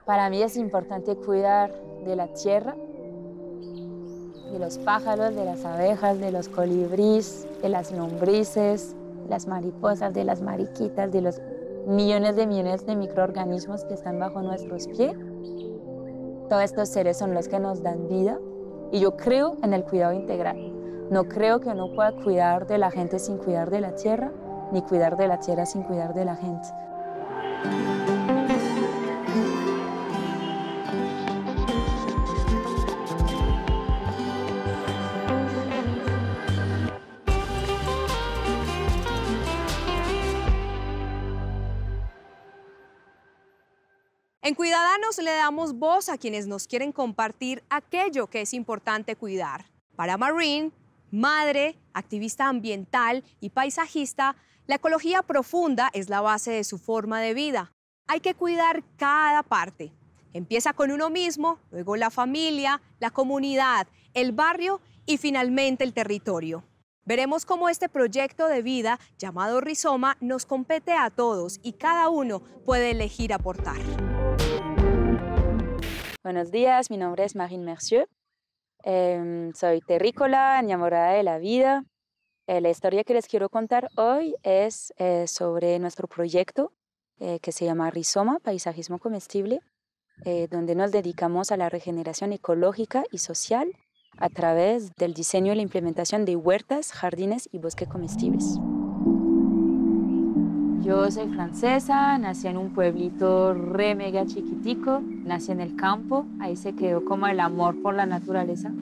Para mí es importante cuidar de la tierra, de los pájaros, de las abejas, de los colibríes, de las lombrices, de las mariposas, de las mariquitas, de los millones de microorganismos que están bajo nuestros pies. Todos estos seres son los que nos dan vida y yo creo en el cuidado integral. No creo que uno pueda cuidar de la gente sin cuidar de la tierra, ni cuidar de la tierra sin cuidar de la gente. En Cuidadanos le damos voz a quienes nos quieren compartir aquello que es importante cuidar. Para Marine, madre, activista ambiental y paisajista, la ecología profunda es la base de su forma de vida. Hay que cuidar cada parte. Empieza con uno mismo, luego la familia, la comunidad, el barrio y finalmente el territorio. Veremos cómo este proyecto de vida llamado Rizoma nos compete a todos y cada uno puede elegir aportar. Buenos días, mi nombre es Marine Mercieux. Soy terrícola, enamorada de la vida. La historia que les quiero contar hoy es sobre nuestro proyecto que se llama Rizoma, Paisajismo Comestible, donde nos dedicamos a la regeneración ecológica y social a través del diseño y la implementación de huertas, jardines y bosques comestibles. Yo soy francesa, nací en un pueblito re mega chiquitico, nací en el campo, ahí se quedó como el amor por la naturaleza.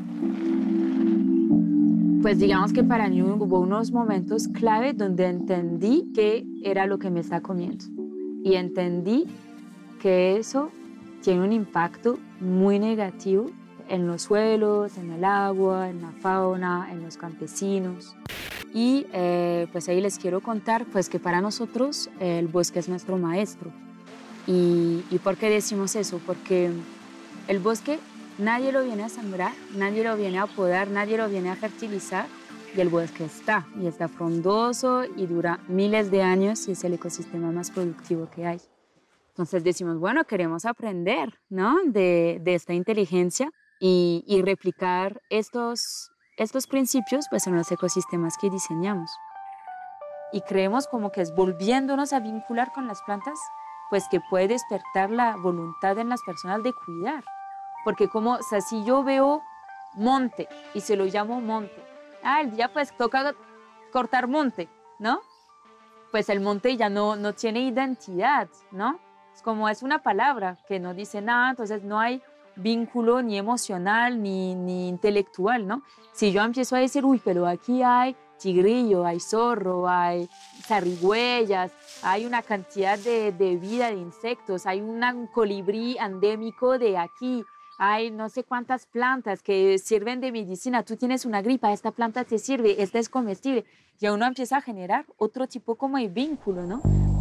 Pues digamos que para mí hubo unos momentos clave donde entendí qué era lo que me está comiendo y entendí que eso tiene un impacto muy negativo en los suelos, en el agua, en la fauna, en los campesinos. Y pues ahí les quiero contar pues, que para nosotros el bosque es nuestro maestro. ¿Y por qué decimos eso? Porque el bosque nadie lo viene a sembrar, nadie lo viene a podar, nadie lo viene a fertilizar, y el bosque está, y está frondoso y dura miles de años y es el ecosistema más productivo que hay. Entonces decimos, bueno, queremos aprender, ¿no? de esta inteligencia y replicar estos principios pues, en los ecosistemas que diseñamos. Y creemos como que es volviéndonos a vincular con las plantas, pues que puede despertar la voluntad en las personas de cuidar. Porque como, o sea, si yo veo monte y se lo llamo monte, el día pues toca cortar monte, ¿no? Pues el monte ya no tiene identidad, ¿no? Es como es una palabra que no dice nada, entonces no hay vínculo ni emocional ni intelectual, ¿no? Si yo empiezo a decir, uy, pero aquí hay tigrillo, hay zorro, hay zarigüeyas, hay una cantidad de vida, de insectos, hay un colibrí endémico de aquí, hay no sé cuántas plantas que sirven de medicina, tú tienes una gripa, esta planta te sirve, esta es comestible, y uno empieza a generar otro tipo como de vínculo, ¿no?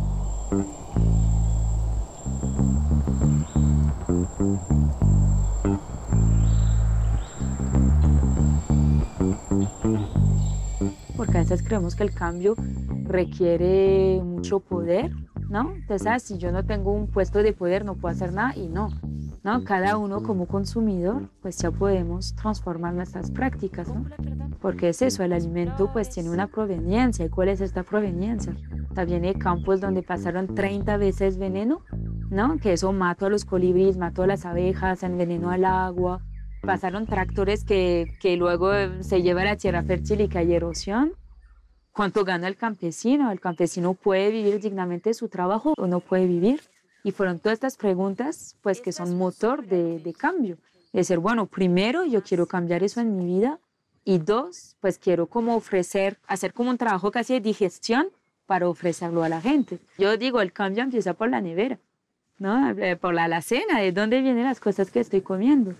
Porque a veces creemos que el cambio requiere mucho poder, ¿no? Entonces, si yo no tengo un puesto de poder, no puedo hacer nada y no. Cada uno como consumidor, pues ya podemos transformar nuestras prácticas, ¿no? Porque es eso, el alimento pues tiene una proveniencia. ¿Y cuál es esta proveniencia? También hay campos donde pasaron 30 veces veneno, ¿no? Que eso mató a los colibríes, mató a las abejas, envenenó al agua. Pasaron tractores que luego se lleva la tierra fértil y que hay erosión. ¿Cuánto gana el campesino? ¿El campesino puede vivir dignamente de su trabajo o no puede vivir? Y fueron todas estas preguntas pues, que son motor de cambio. Es decir, bueno, primero yo quiero cambiar eso en mi vida y dos, pues quiero como hacer como un trabajo casi de digestión para ofrecerlo a la gente. Yo digo, el cambio empieza por la nevera, ¿no? Por la alacena, de dónde vienen las cosas que estoy comiendo.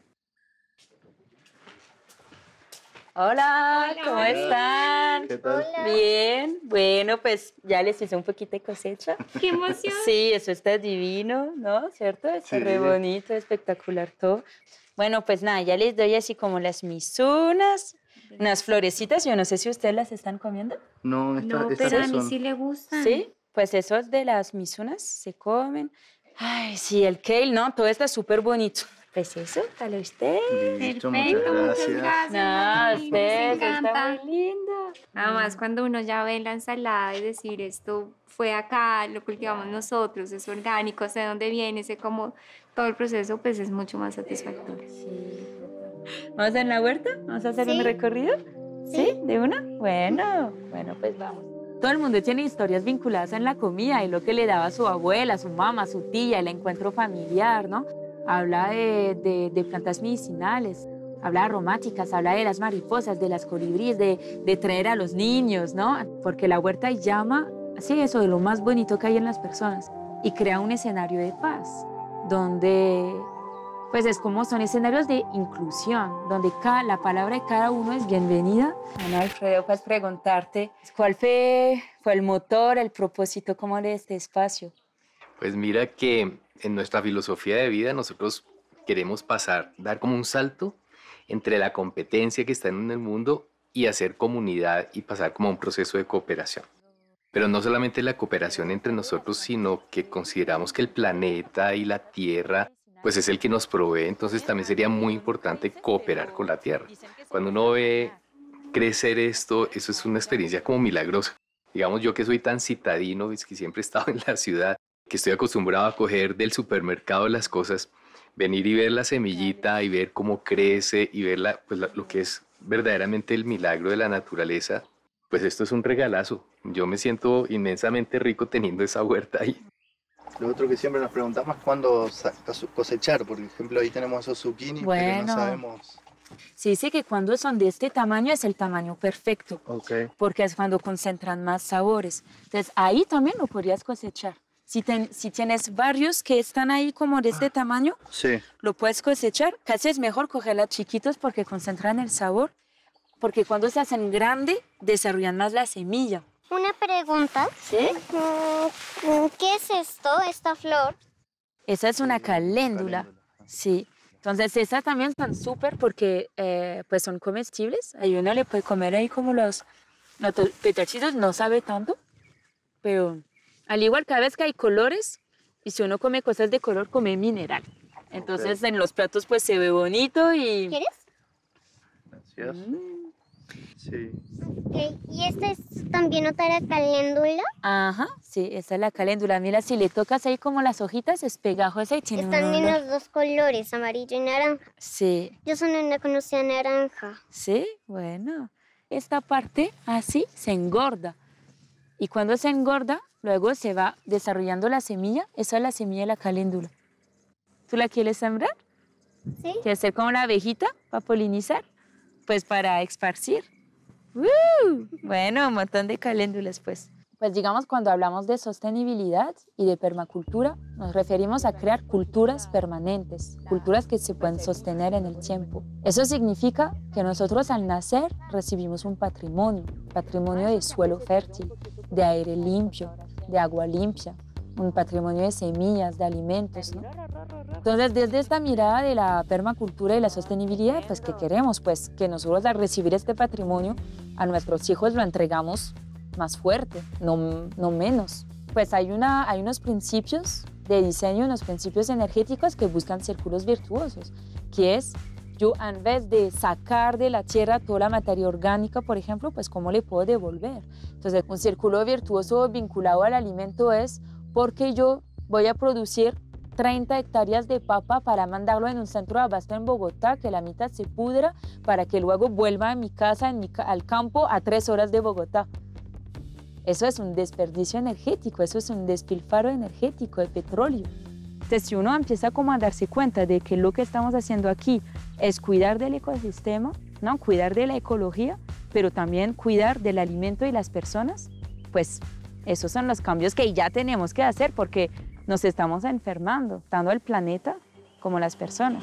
Hola, ¿cómo están? ¿Qué tal? Hola. Bien, bueno, pues ya les hice un poquito de cosecha. ¡Qué emoción! Sí, eso está divino, ¿no? ¿Cierto? Está re bonito, espectacular todo. Bueno, pues nada, ya les doy así como las misunas, unas florecitas, yo no sé si ustedes las están comiendo. No, No, pero a mí sí le gustan. Sí, pues esos de las misunas se comen. Ay, sí, el kale, ¿no? Todo está súper bonito. Pues eso, dale usted. Listo, Perfecto, muchas gracias. No, Mari, usted, me eso está encanta. muy lindo. Además, cuando uno ya ve la ensalada y decir esto fue acá, lo cultivamos nosotros, es orgánico, sé dónde viene, sé cómo todo el proceso, pues es mucho más satisfactorio. Sí. ¿Vamos en la huerta? ¿Vamos a hacer un Sí. recorrido? ¿Sí? ¿De una? Bueno, pues vamos. Todo el mundo tiene historias vinculadas en la comida y lo que le daba a su abuela, su mamá, su tía, el encuentro familiar, ¿no? Habla de plantas medicinales, habla de aromáticas, habla de las mariposas, de las colibríes, de traer a los niños, ¿no? Porque la huerta llama, así eso, de lo más bonito que hay en las personas y crea un escenario de paz, donde pues es como son escenarios de inclusión, donde la palabra de cada uno es bienvenida. Bueno, Alfredo, pues preguntarte, ¿cuál fue el motor, el propósito como de este espacio? Pues mira que en nuestra filosofía de vida nosotros queremos dar como un salto entre la competencia que está en el mundo y hacer comunidad y pasar como a un proceso de cooperación. Pero no solamente la cooperación entre nosotros, sino que consideramos que el planeta y la tierra pues es el que nos provee, entonces también sería muy importante cooperar con la tierra. Cuando uno ve crecer esto, eso es una experiencia como milagrosa. Digamos, yo que soy tan citadino, es que siempre he estado en la ciudad, que estoy acostumbrado a coger del supermercado las cosas, venir y ver la semillita y ver cómo crece y ver lo que es verdaderamente el milagro de la naturaleza, pues esto es un regalazo. Yo me siento inmensamente rico teniendo esa huerta ahí. Lo otro que siempre nos preguntamos es cuándo cosechar. Por ejemplo, ahí tenemos esos zucchini, pero Bueno. no sabemos. Se dice que cuando son de este tamaño es el tamaño perfecto, Okay. porque es cuando concentran más sabores. Entonces ahí también lo podrías cosechar. Si tienes varios que están ahí como de este tamaño, Sí. lo puedes cosechar. Casi es mejor cogerlas chiquitos porque concentran el sabor, porque cuando se hacen grandes desarrollan más la semilla. Una pregunta. ¿Sí? ¿Qué es esto, esta flor? Esa es una caléndula. Sí. Entonces, esas también son súper porque pues son comestibles. Ahí uno le puede comer ahí como los petachitos, no sabe tanto, pero al igual cada vez que hay colores, y si uno come cosas de color, come mineral. Entonces, en los platos pues se ve bonito y... ¿Quieres? Gracias. Sí. Ok. ¿Y esta es también otra caléndula? Ajá, sí, esa es la caléndula. Mira, si le tocas ahí como las hojitas, es pegajosa y tiene un Están en olor. los dos colores, amarillo y naranja. Sí, Yo solo no conocía naranja. sí, bueno. Esta parte así se engorda. Y cuando se engorda, luego se va desarrollando la semilla. Esa es la semilla de la caléndula. ¿Tú la quieres sembrar? ¿Sí? ¿Quieres ser como una abejita para polinizar? Pues para esparcir. ¡Woo! Bueno, un montón de caléndulas, pues. Pues digamos, cuando hablamos de sostenibilidad y de permacultura, nos referimos a crear culturas permanentes, culturas que se pueden sostener en el tiempo. Eso significa que nosotros al nacer recibimos un patrimonio de suelo fértil, de aire limpio, de agua limpia, un patrimonio de semillas, de alimentos, ¿no? Entonces, desde esta mirada de la permacultura y la sostenibilidad, pues, ¿qué queremos? Pues que nosotros al recibir este patrimonio, a nuestros hijos lo entregamos más fuerte, no menos. Pues hay unos principios de diseño, unos principios energéticos que buscan círculos virtuosos, que es, yo en vez de sacar de la tierra toda la materia orgánica, por ejemplo, pues ¿cómo le puedo devolver? Entonces, un círculo virtuoso vinculado al alimento es porque yo voy a producir 30 hectáreas de papa para mandarlo en un centro de abasto en Bogotá, que la mitad se pudra, para que luego vuelva a mi casa, al campo, a 3 horas de Bogotá. Eso es un desperdicio energético, eso es un despilfarro energético de petróleo. Entonces, si uno empieza como a darse cuenta de que lo que estamos haciendo aquí es cuidar del ecosistema, ¿no? Cuidar de la ecología, pero también cuidar del alimento y las personas, pues esos son los cambios que ya tenemos que hacer porque nos estamos enfermando, tanto el planeta como las personas.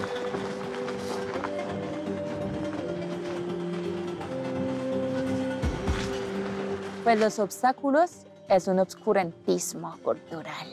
Pues los obstáculos es un obscurantismo cultural.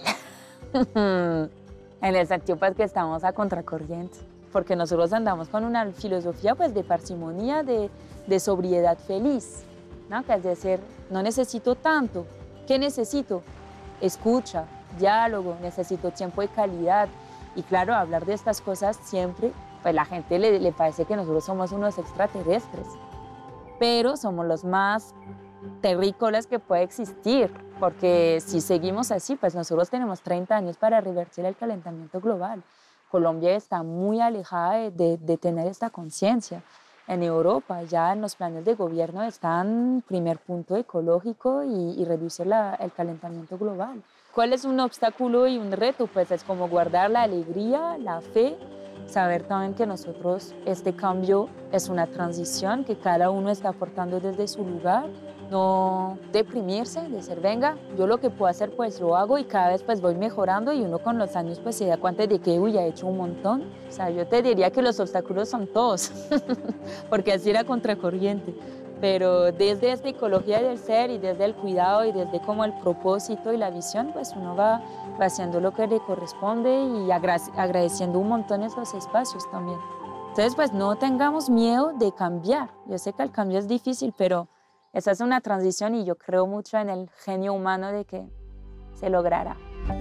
En el sentido pues que estamos a contracorriente, porque nosotros andamos con una filosofía pues de parsimonia, de sobriedad feliz, ¿no? Que es decir, no necesito tanto. ¿Qué necesito? Escucha, diálogo, necesito tiempo de calidad. Y claro, hablar de estas cosas siempre, pues la gente le parece que nosotros somos unos extraterrestres, pero somos los más terrícolas que puede existir, porque si seguimos así, pues nosotros tenemos 30 años para revertir el calentamiento global. Colombia está muy alejada de tener esta conciencia. En Europa ya en los planes de gobierno están primer punto ecológico y reducir el calentamiento global. ¿Cuál es un obstáculo y un reto? Pues es como guardar la alegría, la fe, saber también que nosotros este cambio es una transición, que cada uno está aportando desde su lugar, no deprimirse, decir, venga, yo lo que puedo hacer pues lo hago y cada vez pues voy mejorando y uno con los años pues se da cuenta de que uy, ya he hecho un montón. O sea, yo te diría que los obstáculos son todos, porque así era contracorriente. Pero desde esta ecología del ser y desde el cuidado y desde como el propósito y la visión, pues uno va haciendo lo que le corresponde y agradeciendo un montón esos espacios también. Entonces, pues no tengamos miedo de cambiar. Yo sé que el cambio es difícil, pero esa es una transición y yo creo mucho en el genio humano de que se logrará.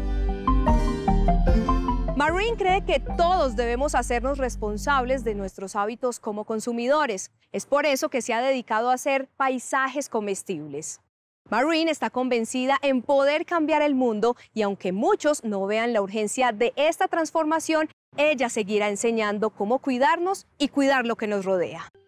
Maureen cree que todos debemos hacernos responsables de nuestros hábitos como consumidores. Es por eso que se ha dedicado a hacer paisajes comestibles. Maureen está convencida en poder cambiar el mundo y aunque muchos no vean la urgencia de esta transformación, ella seguirá enseñando cómo cuidarnos y cuidar lo que nos rodea.